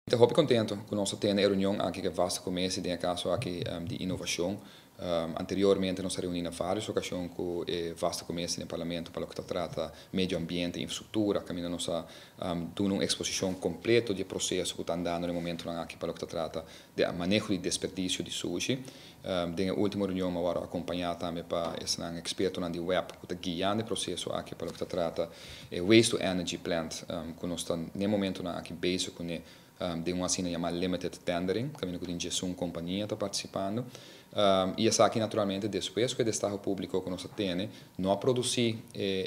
Estou muito contente com nós ter uma reunião aqui que vasta começa de caso aqui de inovação. Anteriormente nós reunimos várias ocasiões com vasta começa no Parlamento para o que trata meio ambiente, infraestrutura, caminho nós dando uma exposição completa de processo que está andando no momento aqui para o que trata de manejo de desperdício de sushi. Na última reunião agora acompanhar também para esse experto na web que está guiando o processo aqui para o que trata waste to energy plant que nós está no momento aqui base com de uma cena chamada Limited Tendering, que tem uma companhia está participando. E essa aqui, naturalmente, depois que o Estado público que nós temos, não produzir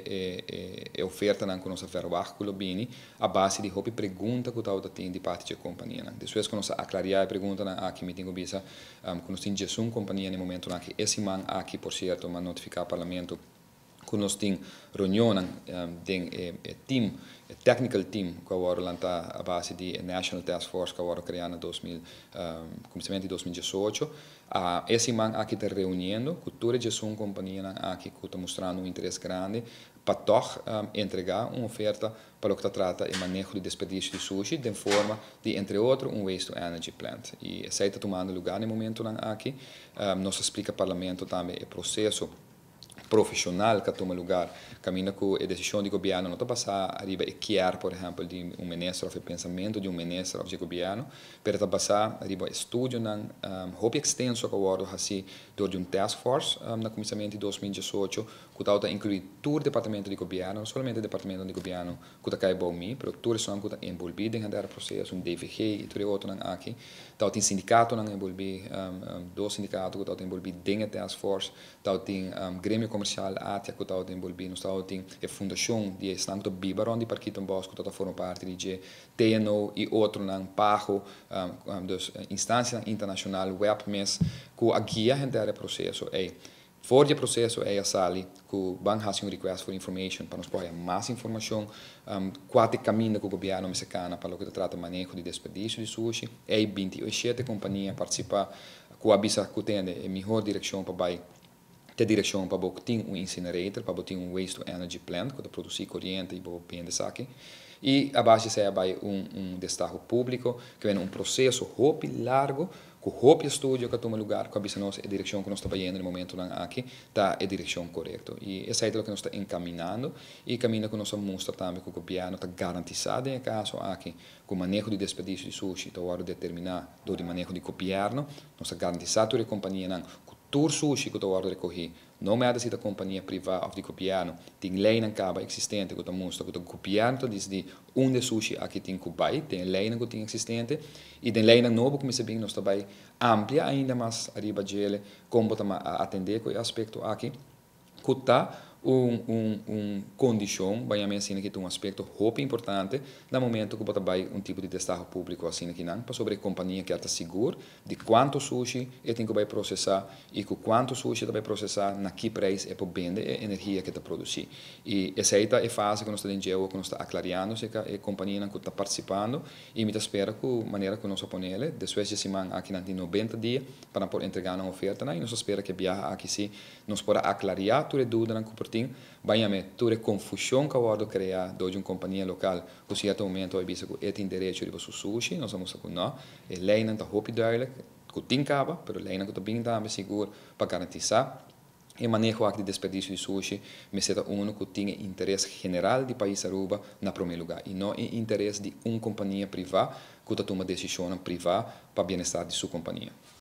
oferta que nós verbar com o bini, a base de roupa pergunta que o tem de parte da companhia. Depois que nós aclarar a pergunta aqui, me tenho visa, que nós temos uma companhia no momento que esse man aqui, por certo, mas notificar ao Parlamento que nós temos reunião de team, technical team, que agora está a base de National Task Force, que agora criada em começamento de 2018. Esse man aqui está reunindo, que toda a companhia aqui que está mostrando um interesse grande para entregar uma oferta para o que trata de manejo de desperdício de sushi, de forma de, entre outros, um waste to energy plant. E essa está tomando lugar no momento aqui. Nós explica ao Parlamento também o processo profissional que toma lugar, caminha com a decisão do governo, não está passar arriba e quer, por exemplo, de um ministro ou pensamento de um ministro do governo, mas está passar arriba estudo na hobby extenso que agora assim de um task force na começamento de 2018 que está incluir todo o departamento de governo, não somente o departamento de governo que está cai bom mim, mas todos são que está envolvido em cada processo, um DVG e tudo outro aqui, está tem sindicato não envolvido, dois sindicatos que estão envolvidos dentro da task force, está tem grêmio comercial até que está envolvido, está tem a fundação de Estanco Bibaron de Parquito Bosco que está formando parte de TNO e outro não pago das instância internacional webmes que a guia o processo é for o processo é a sali que van fazer um request for information para nos poder mais informação qual é o caminho que o governo mexicano para o que trata de manejo de desperdício de sushi é 27 companhias participar que avisa que tem a melhor direção para vai ter direção para ter um incinerator, para ter um waste to energy plant, que produzir corrente e bem de saque. E a base é destaque público, que é um processo largo, com o estúdio que toma lugar, com a direção que nós estamos indo no momento aqui, está a direção correta. E essa é o que nós estamos encaminhando, e caminho que nós mostra também que o governo está garantizado em caso aqui, com o manejo de desperdício de sushi, está hora de determinar do manejo de governo, nós garantizado a companhia todo sushi que eu estou recorrer, não é da companhia privada ou de governo, tem lei na caba existente que mostra que o governo diz de de sushi aqui tem Kubai, tem lei que tem existente e tem lei novo como se bem nós também amplia ainda mais arriba de como atender com o aspecto aqui, que está condição, vai assim que tem um aspecto muito importante, no momento que vai tipo de destaque público assim que não, sobre a companhia que está segura de quanto sushi tem que vai processar e com quanto sushi vai processar, na que preço é para vender a energia que está produzindo. E essa é a fase que nós estamos que nós está aclarando se a companhia que está participando e me espera que a maneira que nós ponemos, depois de semana aqui tem 90 dias para poder entregar uma oferta, e nós espera que viaja aqui sim, nós possa aclarar toda dúvida que vai haver toda a confusão que agora criar de uma companhia local que certo momento vai dizer que tem direito de você sushi, nós vamos dizer que não, a lei não está muito duidelijk, que tem caba, mas a lei não está bem também seguro para garantizar e manejo de desperdício de sushi, mas é que tem interesse general do país Aruba na primeiro lugar e não interesse de uma companhia privada que toma decisão privada para o bem-estar de sua companhia.